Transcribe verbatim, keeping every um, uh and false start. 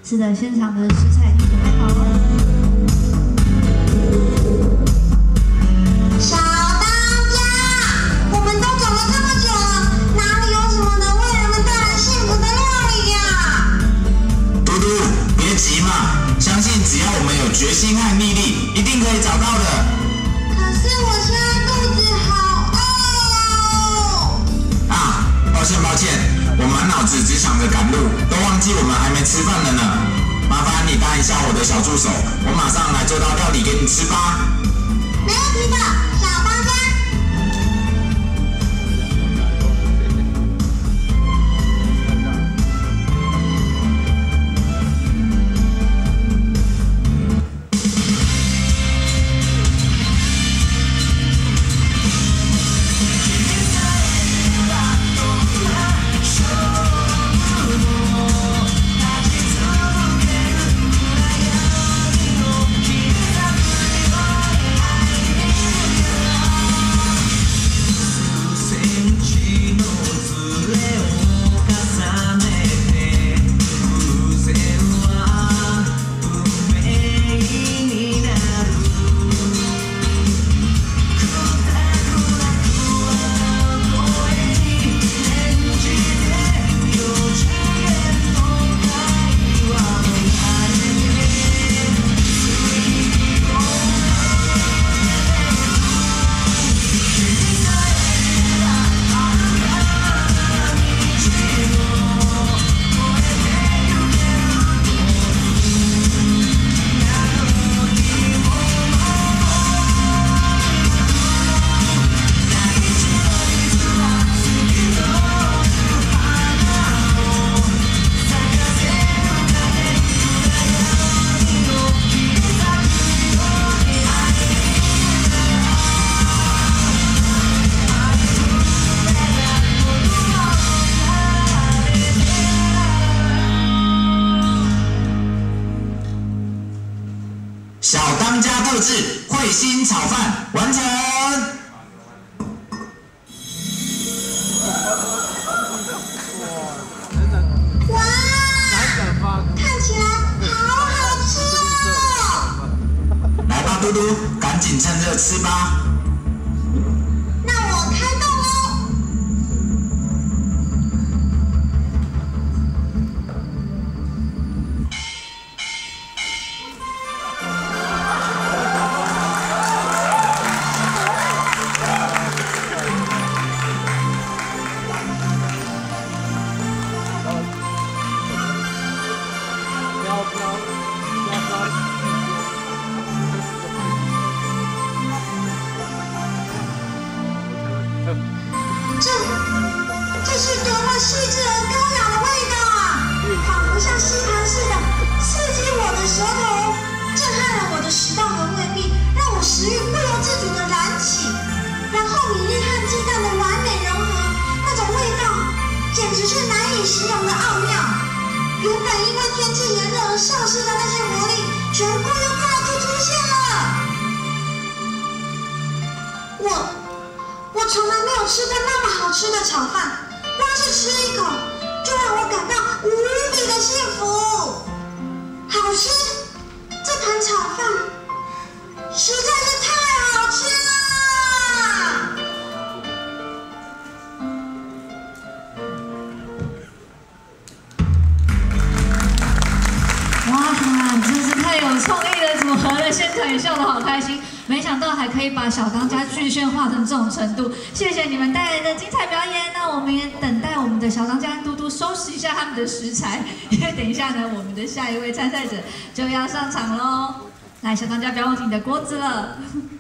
是的，现场的食材已经准备好了。 小当家，我们都走了这么久了，哪里有什么能为人们带来幸福的料理呀？ 嘟嘟，别急嘛，相信只要我们有决心和毅力，一定可以找到的。 可是我现在肚子好饿哦。 啊，抱歉抱歉，我满脑子只想着赶路，都忘记我们还没吃饭了呢。麻烦你当一下我的小助手，我马上来做道料理给你吃吧。 没问题的，小当家。 小当家特制彗星炒饭完成。 哇，看起来好好吃哦！ 来吧，嘟嘟，赶紧趁热吃吧。 那我开动喽！这这是多么细致而高雅的味道啊！仿佛像吸盘似的刺激我的舌头，震撼了我的食道和胃壁，让我食欲不由自主地燃起。然后米粒和鸡蛋的完美融合，那种味道简直是难以形容的奥妙。原本因为天气炎热而丧失的那些活力，全部又再度出现了。我。我从来没有吃过那么好吃的炒饭，光是吃一口就让我感到无比的幸福。好吃，这盘炒饭实在是太好吃了。 哇，真是太有创意的组合了，现场也笑得好开心。没想到还可以把小当家具象化成这种程度，谢谢你们带来的精彩表演。那我们也等待我们的小当家嘟嘟收拾一下他们的食材，因为等一下呢，我们的下一位参赛者就要上场喽。来，小当家不要忘记你的锅子了。